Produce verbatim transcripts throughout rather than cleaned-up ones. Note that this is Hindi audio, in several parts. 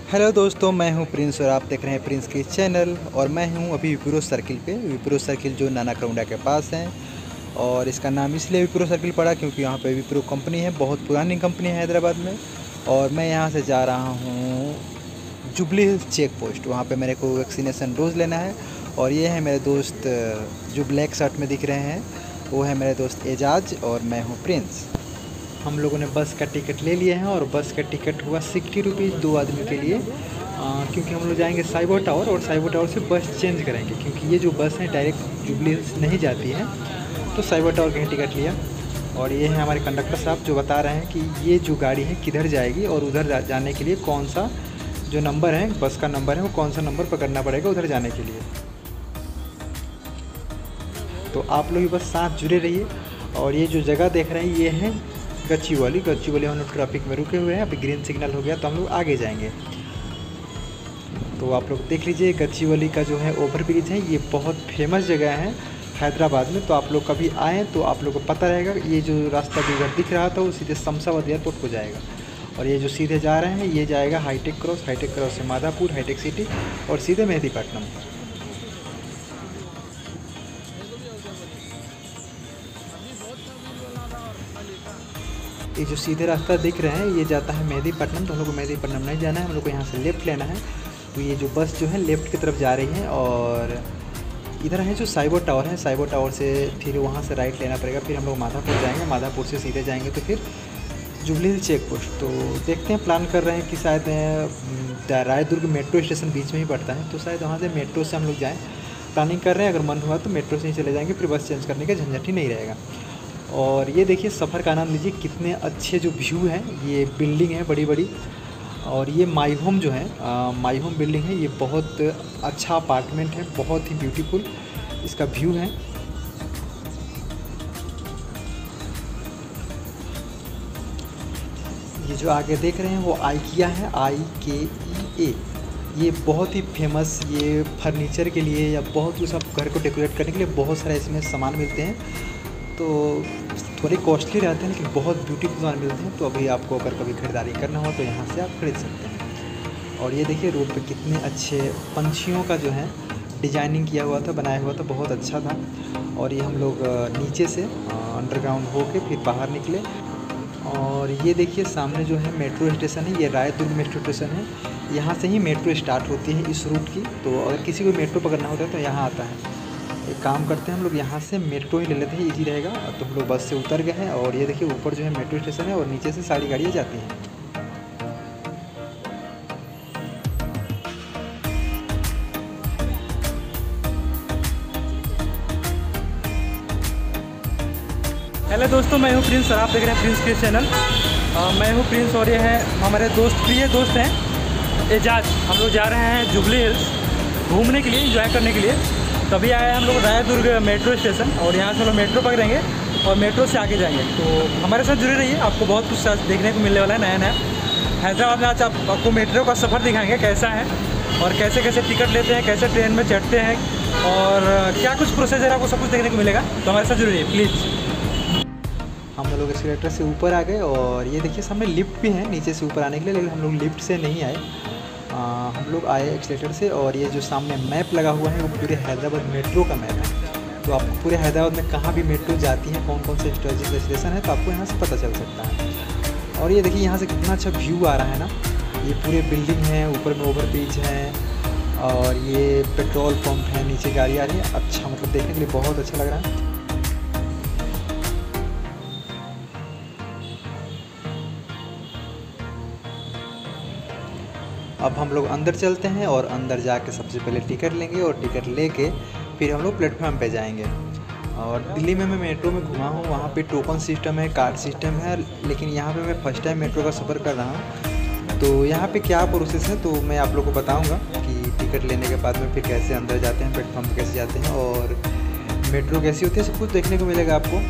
हेलो दोस्तों, मैं हूं प्रिंस और आप देख रहे हैं प्रिंस की चैनल। और मैं हूं अभी विप्रो सर्किल पे। विप्रो सर्किल जो नाना करोंडा के पास है, और इसका नाम इसलिए विप्रो सर्किल पड़ा क्योंकि यहाँ पे विप्रो कंपनी है, बहुत पुरानी कंपनी है हैदराबाद में। और मैं यहाँ से जा रहा हूँ जुबली हिल्स चेक पोस्ट, वहाँ पे मेरे को वैक्सीनेशन डोज लेना है। और ये है मेरे दोस्त जो ब्लैक शर्ट में दिख रहे हैं, वो है मेरे दोस्त एजाज और मैं हूँ प्रिंस। हम लोगों ने बस का टिकट ले लिए हैं और बस का टिकट हुआ सिक्सटी रुपीज़ दो आदमी के लिए, आ, क्योंकि हम लोग जाएंगे साइबर टावर और साइबर टावर से बस चेंज करेंगे, क्योंकि ये जो बस है डायरेक्ट जुबली हिल्स नहीं जाती है। तो साइबर टावर का ही टिकट लिया। और ये है हमारे कंडक्टर साहब जो बता रहे हैं कि ये जो गाड़ी है किधर जाएगी और उधर जा, जाने के लिए कौन सा जो नंबर है, बस का नंबर है, वो कौन सा नंबर पकड़ना पड़ेगा उधर जाने के लिए। तो आप लोग भी बस साथ जुड़े रहिए। और ये जो जगह देख रहे हैं ये है गच्ची वाली गच्ची वाली हम लोग ट्रैफिक में रुके हुए हैं। अभी ग्रीन सिग्नल हो गया तो हम लोग आगे जाएंगे। तो आप लोग देख लीजिए, गच्ची वाली का जो है ओवर ब्रिज है, ये बहुत फेमस जगह है हैदराबाद में। तो आप लोग कभी आएँ तो आप लोग को पता रहेगा। ये जो रास्ता जो उधर दिख रहा था वो सीधे शमशाबाद एयरपोर्ट को जाएगा। और ये जो सीधे जा रहे हैं ये जाएगा हाईटेक क्रॉस, हाईटेक क्रॉस से माधापुर, हाईटेक सिटी और सीधे मेहदीपट्टनम। ये जो सीधे रास्ता दिख रहे हैं ये जाता है मेहदीपट्टनम। तो हम लोग को मेहदीपट्टनम नहीं जाना है, हम लोग को यहाँ से लेफ़्ट लेना है। तो ये जो बस जो है लेफ़्ट की तरफ जा रही है। और इधर है जो साइबर टावर है, साइबर टावर से फिर वहाँ से राइट लेना पड़ेगा। फिर हम लोग माधापुर जाएंगे, माधापुर से सीधे जाएंगे तो फिर जुबली हिल्स चेक पोस्ट। तो देखते हैं, प्लान कर रहे हैं कि शायद रायदुर्ग मेट्रो स्टेशन बीच में ही पड़ता है, तो शायद वहाँ से मेट्रो से हम लोग जाएँ। प्लानिंग कर रहे हैं, अगर मन हुआ तो मेट्रो से ही चले जाएंगे, फिर बस चेंज करने का झंझट ही नहीं रहेगा। और ये देखिए सफ़र का आनंद लीजिए, कितने अच्छे जो व्यू हैं। ये बिल्डिंग है बड़ी बड़ी, और ये माई होम जो है माई होम बिल्डिंग है, ये बहुत अच्छा अपार्टमेंट है, बहुत ही ब्यूटीफुल इसका व्यू है। ये जो आगे देख रहे हैं वो आइकिया है, आई के ई ए। ये बहुत ही फेमस, ये फर्नीचर के लिए या बहुत कुछ सब घर को डेकोरेट करने के लिए बहुत सारे इसमें सामान मिलते हैं। तो थोड़े कॉस्टली रहते हैं लेकिन बहुत ब्यूटीफुल सामान मिलते हैं। तो अभी आपको अगर कभी ख़रीदारी करना हो तो यहाँ से आप खरीद सकते हैं। और ये देखिए रोड पे कितने अच्छे पंछियों का जो है डिजाइनिंग किया हुआ था, बनाया हुआ था, बहुत अच्छा था। और ये हम लोग नीचे से अंडरग्राउंड होके फिर बाहर निकले। और ये देखिए सामने जो है मेट्रो स्टेशन है, ये रायदुर्ग मेट्रो स्टेशन है। यहाँ से ही मेट्रो स्टार्ट होती है इस रूट की। तो अगर किसी को मेट्रो पकड़ना होता है तो यहाँ आता है। एक काम करते हैं, हम लोग यहाँ से मेट्रो ही ले लेते हैं, इजी रहेगा। तो हम लोग बस से उतर गए हैं और ये देखिए ऊपर जो है मेट्रो स्टेशन है और नीचे से सारी गाड़ियाँ जाती हैं। हेलो दोस्तों, मैं हूँ प्रिंस और आप देख रहे हैं प्रिंस के चैनल। आ, मैं हूँ प्रिंस और ये है हमारे दोस्त, प्रिय दोस्त हैं एजाज। हम लोग जा रहे हैं जुबली हिल्स घूमने के लिए, एंजॉय करने के लिए। तभी आए हम लोग रायदुर्ग मेट्रो स्टेशन, और यहाँ से हम लोग मेट्रो पकड़ेंगे और मेट्रो से आगे जाएंगे। तो हमारे साथ जुड़े रहिए, आपको बहुत कुछ देखने को मिलने वाला है नया नया हैदराबाद में। आज आप, आपको मेट्रो का सफ़र दिखाएंगे कैसा है और कैसे कैसे टिकट लेते हैं, कैसे ट्रेन में चढ़ते हैं और क्या कुछ प्रोसीजर है, आपको सब कुछ देखने को मिलेगा। तो हमारे साथ जुड़े रहिए प्लीज़। हम लोग एस्केलेटर से ऊपर आ गए और ये देखिए सामने लिफ्ट भी है नीचे से ऊपर आने के लिए, लेकिन हम लोग लिफ्ट से नहीं आए, आ, हम लोग आए एक्सीलेटर से। और ये जो सामने मैप लगा हुआ है वो पूरे हैदराबाद मेट्रो का मैप है। तो आपको पूरे हैदराबाद में कहाँ भी मेट्रो जाती है, कौन कौन से स्टेशन स्टेशन है, तो आपको यहाँ से पता चल सकता है। और ये देखिए यहाँ से कितना अच्छा व्यू आ रहा है ना। ये पूरे बिल्डिंग है, ऊपर में ओवर ब्रिज है और ये पेट्रोल पंप है, नीचे गाड़ी आ रही है। अच्छा, मतलब देखने के लिए बहुत अच्छा लग रहा है। अब हम लोग अंदर चलते हैं और अंदर जाके सबसे पहले टिकट लेंगे और टिकट लेके फिर हम लोग प्लेटफॉर्म पे जाएंगे। और दिल्ली में मैं मेट्रो में घुमा हूँ, वहाँ पे टोकन सिस्टम है, कार्ड सिस्टम है, लेकिन यहाँ पे मैं फर्स्ट टाइम मेट्रो का सफ़र कर रहा हूँ। तो यहाँ पे क्या प्रोसेस है तो मैं आप लोग को बताऊँगा कि टिकट लेने के बाद में फिर कैसे अंदर जाते हैं, प्लेटफॉर्म पर कैसे जाते हैं और मेट्रो कैसी होती है, सब कुछ देखने को मिलेगा आपको।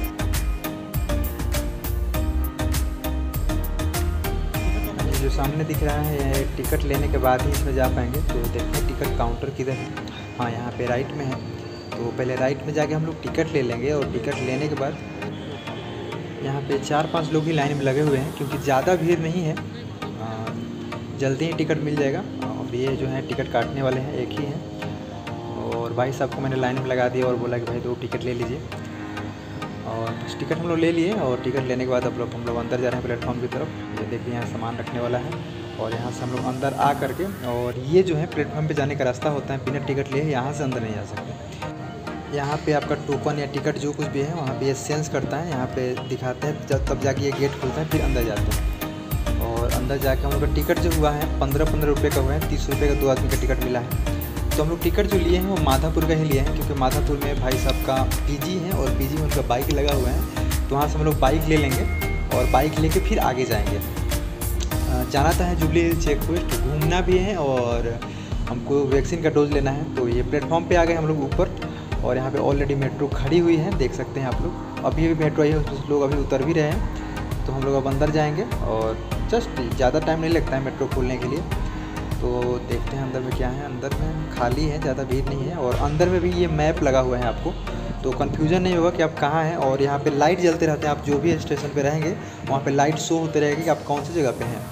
जो सामने दिख रहा है टिकट लेने के बाद ही इसमें जा पाएंगे। तो देखते हैं टिकट काउंटर किधर है। हाँ, यहाँ पे राइट में है। तो पहले राइट में जाके हम लोग टिकट ले लेंगे और टिकट लेने के बाद यहाँ पे चार पांच लोग ही लाइन में लगे हुए हैं, क्योंकि ज़्यादा भीड़ नहीं है। जल्दी ही टिकट मिल जाएगा। और ये जो है टिकट काटने वाले हैं, एक ही हैं। और भाई साहब को मैंने लाइन में लगा दिया और बोला कि भाई दो टिकट ले लीजिए। और बस टिकट हम लोग ले लिए और टिकट लेने के बाद अब लोग हम लोग अंदर जा रहे हैं प्लेटफॉर्म की तरफ। ये देखिए यहाँ सामान रखने वाला है और यहाँ से हम लोग अंदर आ करके, और ये जो है प्लेटफॉर्म पे जाने का रास्ता होता है, बिना टिकट लिए यहाँ से अंदर नहीं जा सकते। यहाँ पे आपका टोकन या टिकट जो कुछ भी है वहाँ पे ये सेंस करता है, यहाँ पे दिखाते हैं, जब तब जाके ये गेट खुलता है, फिर अंदर जाते हैं। और अंदर जाके हम लोग का टिकट जो हुआ है पंद्रह पंद्रह रुपये का हुआ है, तीस रुपये का दो आदमी का टिकट मिला है। तो हम लोग टिकट जो लिए हैं वो माधापुर का ही लिए हैं, क्योंकि माधापुर में भाई साहब का पीजी है और पीजी में उनका बाइक लगा हुआ है। तो वहाँ से हम लोग बाइक ले लेंगे और बाइक लेके फिर आगे जाएंगे। जाना था है जुबली हिल्स चेक पोस्ट, घूमना भी है और हमको वैक्सीन का डोज लेना है। तो ये प्लेटफॉर्म पे आ गए हम लोग ऊपर, और यहाँ पे ऑलरेडी मेट्रो खड़ी हुई है, देख सकते हैं आप लोग। अभी अभी मेट्रो आई है, कुछ लोग अभी उतर भी रहे हैं। तो हम लोग अब अंदर जाएंगे और जस्ट ज़्यादा टाइम नहीं लगता है मेट्रो खोलने के लिए। तो देखते हैं अंदर में क्या है। अंदर में खाली है, ज़्यादा भीड़ नहीं है। और अंदर में भी ये मैप लगा हुआ है आपको, तो कन्फ्यूज़न नहीं होगा कि आप कहाँ हैं। और यहाँ पे लाइट जलते रहते हैं, आप जो भी स्टेशन पे रहेंगे वहाँ पे लाइट शो होते रहेगी कि आप कौन सी जगह पे हैं।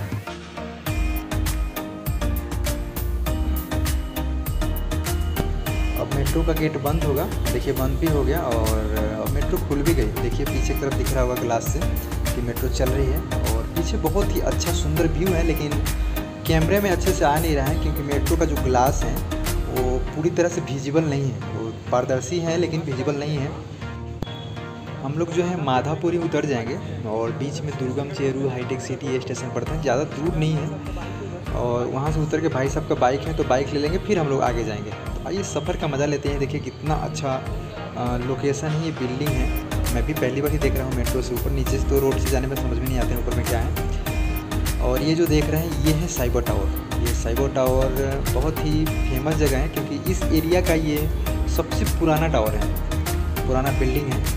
अब मेट्रो का गेट बंद होगा, देखिए बंद भी हो गया और अब मेट्रो खुल भी गई। देखिए पीछे की तरफ दिख रहा होगा ग्लास से कि मेट्रो चल रही है। और पीछे बहुत ही अच्छा सुंदर व्यू है, लेकिन कैमरे में अच्छे से आ नहीं रहा है क्योंकि मेट्रो का जो ग्लास है वो पूरी तरह से विजिबल नहीं है। वो पारदर्शी है लेकिन विजिबल नहीं है। हम लोग जो है माधापुरी उतर जाएंगे और बीच में दुर्गम चेरू हाईटेक सिटी ये स्टेशन पड़ता है, ज़्यादा दूर नहीं है। और वहाँ से उतर के भाई साहब का बाइक है तो बाइक ले लेंगे, फिर हम लोग आगे जाएंगे। तो आइए सफ़र का मज़ा लेते हैं। देखिए कितना अच्छा लोकेशन है, ये बिल्डिंग है। मैं भी पहली बार ही देख रहा हूँ मेट्रो से ऊपर। नीचे से तो रोड से जाने में समझ में नहीं आते हैं ऊपर में क्या है। और ये जो देख रहे हैं ये है साइबर टावर। ये साइबर टावर बहुत ही फेमस जगह है क्योंकि इस एरिया का ये सबसे पुराना टावर है, पुराना बिल्डिंग है।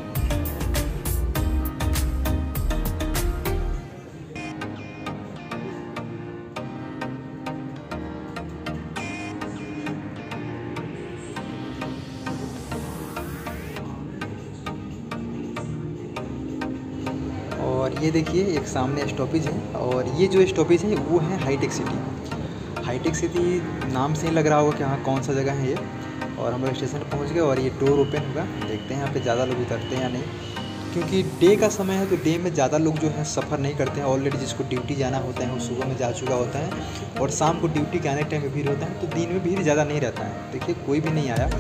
और ये देखिए एक सामने स्टॉपेज है, और ये जो स्टॉपेज है वो है हाईटेक सिटी। हाईटेक सिटी नाम से ही लग रहा होगा कि हाँ कौन सा जगह है ये। और हम लोग स्टेशन पर पहुँच गए और ये डोर ओपन होगा। देखते हैं यहाँ पे ज़्यादा लोग उतरते हैं या नहीं, क्योंकि डे का समय है तो डे में ज़्यादा लोग जो है सफ़र नहीं करते हैं। ऑलरेडी जिसको ड्यूटी जाना होता है वो सुबह में जा चुका होता है और शाम को ड्यूटी के आने टाइम में भीड़ होता है, तो दिन में भीड़ ज़्यादा नहीं रहता है। देखिए कोई भी नहीं आया।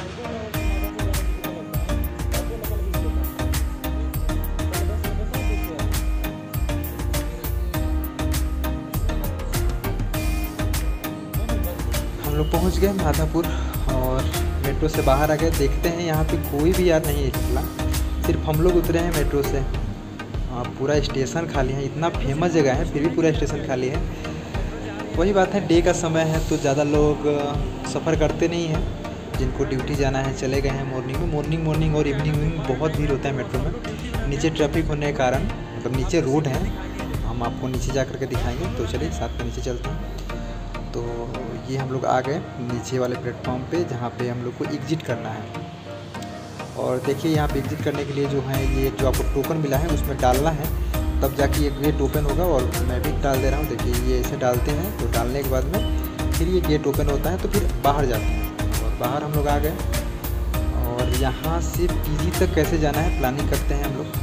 हम लोग पहुंच गए माधापुर और मेट्रो से बाहर आ गए। देखते हैं यहाँ पे कोई भी यार नहीं निकला, सिर्फ हम लोग उतरे हैं मेट्रो से। हाँ पूरा स्टेशन खाली है, इतना फेमस जगह है फिर भी पूरा स्टेशन खाली है। वही बात है, डे का समय है तो ज़्यादा लोग सफ़र करते नहीं हैं। जिनको ड्यूटी जाना है चले गए हैं मॉर्निंग में। मॉर्निंग मॉर्निंग और इवनिंग में बहुत भीड़ होता है मेट्रो में। नीचे ट्रैफिक होने के कारण, मतलब नीचे रोड है, हम आपको नीचे जा कर के दिखाएँगे। तो चलिए साथ में नीचे चलते हैं। तो ये हम लोग आ गए नीचे वाले प्लेटफॉर्म पे जहाँ पे हम लोग को एग्जिट करना है। और देखिए यहाँ पे एग्जिट करने के लिए जो है ये जो आपको टोकन मिला है उसमें डालना है, तब जाके ये गेट ओपन होगा। और मैं भी डाल दे रहा हूँ, देखिए ये ऐसे डालते हैं। तो डालने के बाद में फिर ये गेट ओपन होता है तो फिर बाहर जाते हैं। और बाहर हम लोग आ गए और यहाँ से पीजी तक कैसे जाना है प्लानिंग करते हैं हम लोग।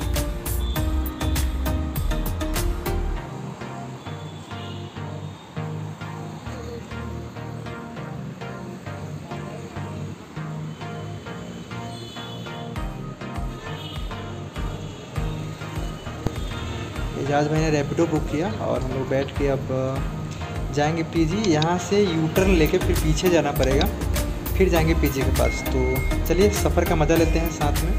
एजाज भाई ने रैपिडो बुक किया और हम लोग बैठ के अब जाएंगे पीजी। यहाँ से यू टर्न लेके फिर पीछे जाना पड़ेगा, फिर जाएंगे पीजी के पास। तो चलिए सफ़र का मज़ा लेते हैं साथ में।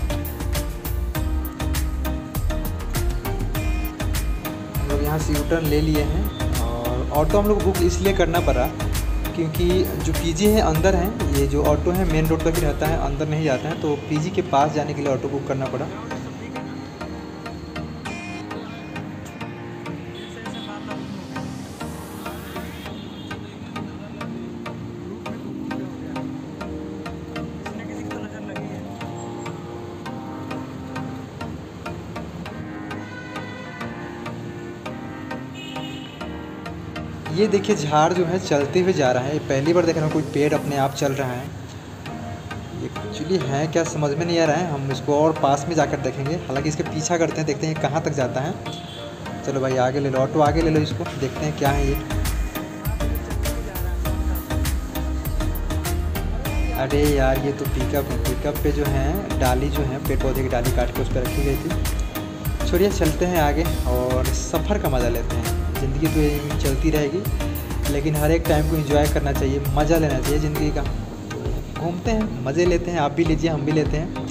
हम लोग यहाँ से यू टर्न ले लिए हैं और ऑटो हम लोग बुक इसलिए करना पड़ा क्योंकि जो पीजी है अंदर है, ये जो ऑटो है मेन रोड तक ही रहता है, अंदर नहीं जाता है। तो पीजी के पास जाने के लिए ऑटो बुक करना पड़ा। ये देखिए झाड़ जो है चलते हुए जा रहा है, पहली बार देख रहा हूँ कोई पेड़ अपने आप चल रहा है। एक्चुअली है क्या समझ में नहीं आ रहा है, हम इसको और पास में जाकर देखेंगे। हालांकि इसके पीछा करते हैं, देखते हैं कहाँ तक जाता है। चलो भाई आगे ले लो, ऑटो आगे ले लो इसको, देखते हैं क्या है ये। अरे यार ये तो पिकअप है, पिकअप पे जो है डाली जो है पेड़ पौधे की डाली काट के उस पर रखी गई थी। छोड़िए चलते हैं आगे और सफ़र का मज़ा लेते हैं। ज़िंदगी तो यही चलती रहेगी, लेकिन हर एक टाइम को एंजॉय करना चाहिए, मज़ा लेना चाहिए ज़िंदगी का। घूमते हैं, मज़े लेते हैं, आप भी लीजिए हम भी लेते हैं।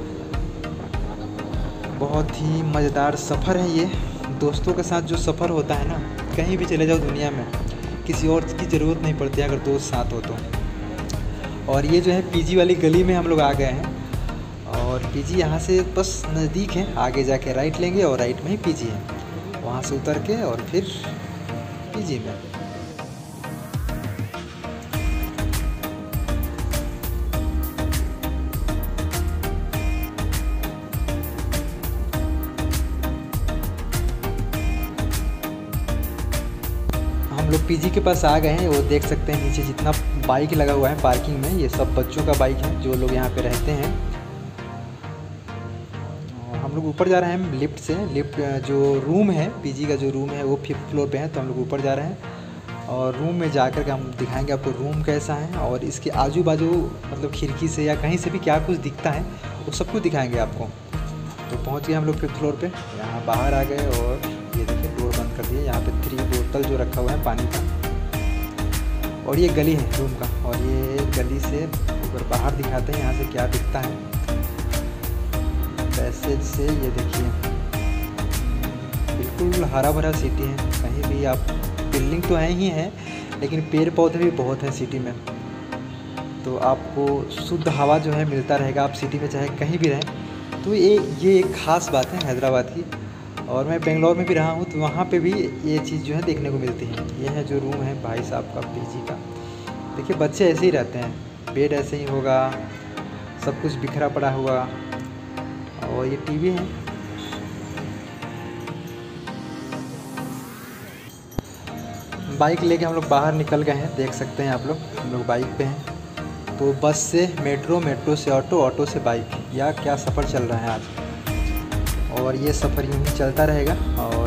बहुत ही मज़ेदार सफ़र है ये। दोस्तों के साथ जो सफ़र होता है ना, कहीं भी चले जाओ दुनिया में, किसी और की ज़रूरत नहीं पड़ती अगर दोस्त साथ हो तो। और ये जो है पीजी वाली गली में हम लोग आ गए हैं, और पीजी यहाँ से बस नज़दीक है। आगे जाके राइट लेंगे और राइट में ही पीजी है, वहाँ से उतर के और फिर पीजी में। हम लोग पीजी के पास आ गए हैं। वो देख सकते हैं नीचे जितना बाइक लगा हुआ है पार्किंग में, ये सब बच्चों का बाइक है जो लोग यहाँ पे रहते हैं। हम लोग ऊपर जा रहे हैं लिफ्ट से। लिफ्ट जो रूम है पीजी का, जो रूम है वो फिफ्थ फ्लोर पे है, तो हम लोग ऊपर जा रहे हैं। और रूम में जा कर के हम दिखाएंगे आपको रूम कैसा है, और इसके आजू बाजू मतलब खिड़की से या कहीं से भी क्या कुछ दिखता है वो सब कुछ दिखाएंगे आपको। तो पहुँच गए हम लोग फिफ्थ फ्लोर पर, यहाँ बाहर आ गए और ये देखिए डोर बंद कर दिए। यहाँ पे थ्री बोतल जो रखा हुआ है पानी का, और ये गली है रूम का, और ये गली से ऊपर बाहर दिखाते हैं यहाँ से क्या दिखता है पैसेज से। ये देखिए बिल्कुल हरा भरा सिटी है, कहीं भी आप बिल्डिंग तो है ही है, लेकिन पेड़ पौधे भी बहुत हैं सिटी में, तो आपको शुद्ध हवा जो है मिलता रहेगा, आप सिटी में चाहे कहीं भी रहें। तो ये ये एक ख़ास बात है हैदराबाद की। और मैं बेंगलोर में भी रहा हूँ, तो वहाँ पे भी ये चीज़ जो है देखने को मिलती है। ये है जो रूम है भाई साहब का पीजी का। देखिए बच्चे ऐसे ही रहते हैं, बेड ऐसे ही होगा, सब कुछ बिखरा पड़ा हुआ, और ये टीवी है। बाइक लेके हम लोग बाहर निकल गए हैं, देख सकते हैं आप लोग, हम लोग बाइक पे हैं। तो बस से मेट्रो, मेट्रो से ऑटो, ऑटो से बाइक, या क्या सफ़र चल रहा है आज। और ये सफ़र यूँ ही चलता रहेगा। और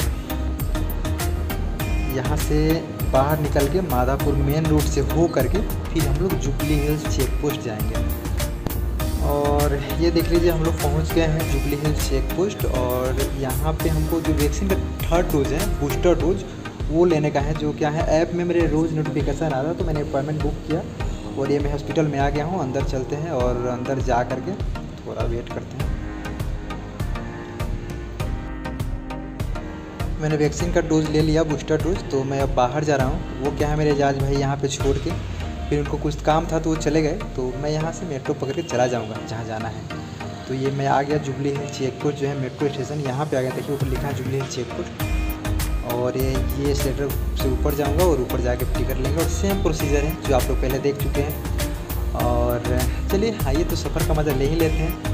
यहाँ से बाहर निकल के माधापुर मेन रोड से हो करके फिर हम लोग जुबली हिल्स चेक पोस्ट जाएंगे। और ये देख लीजिए हम लोग पहुँच गए हैं जुबली हिल्स चेक पोस्ट। और यहाँ पे हमको जो वैक्सीन का थर्ड डोज है, बूस्टर डोज, वो लेने का है। जो क्या है, ऐप में मेरे रोज़ नोटिफिकेशन आ रहा, तो मैंने अपॉइंटमेंट बुक किया और ये मैं हॉस्पिटल में आ गया हूँ। अंदर चलते हैं और अंदर जा करके थोड़ा वेट करते हैं। मैंने वैक्सीन का डोज ले लिया, बूस्टर डोज, तो मैं अब बाहर जा रहा हूँ। वो क्या है, मेरे एजाज भाई यहाँ पे छोड़ के फिर उनको कुछ काम था तो वो चले गए, तो मैं यहाँ से मेट्रो पकड़ के चला जाऊँगा जहाँ जाना है। तो ये मैं आ गया जुबली हिल्स चेक पोस्ट, जो है मेट्रो स्टेशन, यहाँ पे आ गया। देखिए ऊपर लिखा है जुबली हिल्स चेक पोस्ट। और ये ये स्लेटर से ऊपर जाऊँगा और ऊपर जाके टिकट लेंगे, और सेम प्रोसीजर है जो आप लोग पहले देख चुके हैं। और चलिए आइए तो सफ़र का मज़ा ले ही लेते हैं।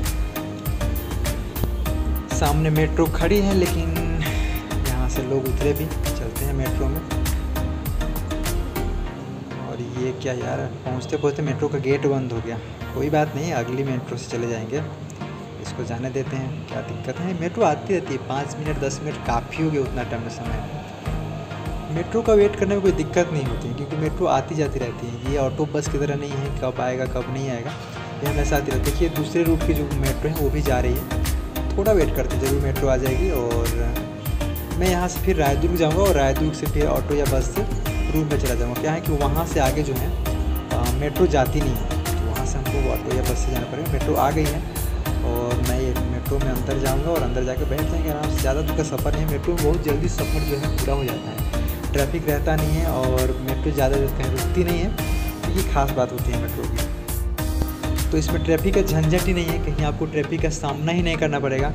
सामने मेट्रो खड़ी है, लेकिन यहाँ से लोग उतरे भी, चलते हैं मेट्रो में। और ये क्या यार, पहुँचते पहुँचते मेट्रो का गेट बंद हो गया। कोई बात नहीं, अगली मेट्रो से चले जाएंगे, इसको जाने देते हैं, क्या दिक्कत है। मेट्रो आती रहती है, पाँच मिनट दस मिनट काफ़ी हो गया उतना टाइम समय। मेट्रो का वेट करने में कोई दिक्कत नहीं होती है, क्योंकि मेट्रो आती जाती रहती है। ये ऑटो बस की तरह नहीं है, कब आएगा कब नहीं आएगा, ये हमेशा आती रहती है। देखिए दूसरे रूट की जो मेट्रो है वो भी जा रही है, थोड़ा वेट करते हैं, जरूर मेट्रो आ जाएगी। और मैं यहाँ से फिर रायदुर्ग जाऊँगा, और रायदुर्ग से फिर ऑटो या बस से रूम में चला जाऊँगा। क्या है कि वहाँ से आगे जो है मेट्रो जाती नहीं है, तो वहाँ से हमको ऑटो या बस से जाना पड़ेगा। मेट्रो आ गई है और मैं ये मेट्रो में अंदर जाऊंगा और अंदर जाके बैठ जाएंगे आराम से। ज़्यादा दूर का सफ़र नहीं है, मेट्रो में बहुत जल्दी सफ़र जो है पूरा हो जाता है, ट्रैफिक रहता नहीं है, और मेट्रो ज़्यादा देर कहीं रुकती नहीं है, तो ये खास बात होती है मेट्रो की। तो इसमें ट्रैफिक का झंझट ही नहीं है, कहीं आपको ट्रैफिक का सामना ही नहीं करना पड़ेगा।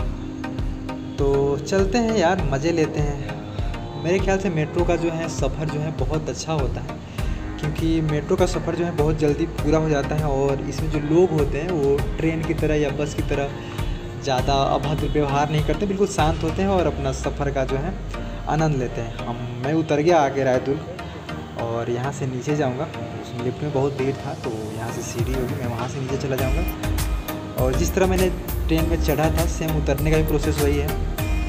तो चलते हैं यार, मज़े लेते हैं। मेरे ख्याल से मेट्रो का जो है सफ़र जो है बहुत अच्छा होता है, क्योंकि मेट्रो का सफ़र जो है बहुत जल्दी पूरा हो जाता है। और इसमें जो लोग होते हैं वो ट्रेन की तरह या बस की तरह ज़्यादा अभद्र व्यवहार नहीं करते, बिल्कुल शांत होते हैं और अपना सफ़र का जो है आनंद लेते हैं। हम मैं उतर गया आगे रायदुर्ग और यहाँ से नीचे जाऊँगा। उसमें लिफ्ट में बहुत भीड़ था तो यहाँ से सीढ़ी होगी, मैं वहाँ से नीचे चला जाऊँगा। और जिस तरह मैंने ट्रेन में चढ़ा था सेम उतरने का भी प्रोसेस वही है।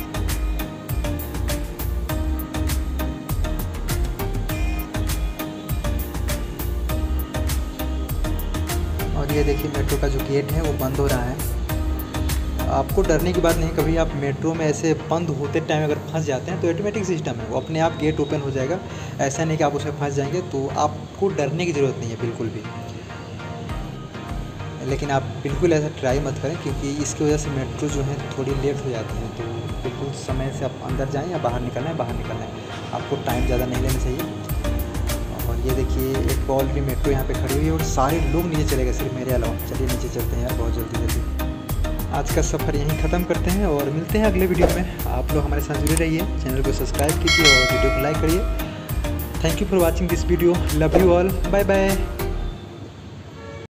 और ये देखिए मेट्रो का जो गेट है वो बंद हो रहा है। आपको डरने की बात नहीं, कभी आप मेट्रो में ऐसे बंद होते टाइम अगर फंस जाते हैं तो ऑटोमेटिक सिस्टम है, वो अपने आप गेट ओपन हो जाएगा। ऐसा नहीं कि आप उसमें फंस जाएंगे, तो आपको डरने की ज़रूरत नहीं है बिल्कुल भी। लेकिन आप बिल्कुल ऐसा ट्राई मत करें, क्योंकि इसकी वजह से मेट्रो जो है थोड़ी लेट हो जाती है। तो बिल्कुल समय से आप अंदर जाएँ या बाहर निकलना है बाहर निकलना है, आपको टाइम ज़्यादा नहीं लेना चाहिए। और ये देखिए एक ऑलरेडी मेट्रो यहाँ पे खड़ी हुई है और सारे लोग नीचे चले गए सिर्फ मेरे अलावा। चलिए नीचे चलते हैं यार बहुत जल्दी जल्दी। आज का सफ़र यहीं ख़त्म करते हैं और मिलते हैं अगले वीडियो में। आप लोग हमारे साथ जुड़े रहिए, चैनल को सब्सक्राइब कीजिए और वीडियो को लाइक करिए। Thank you for watching this video. Love you all, bye bye.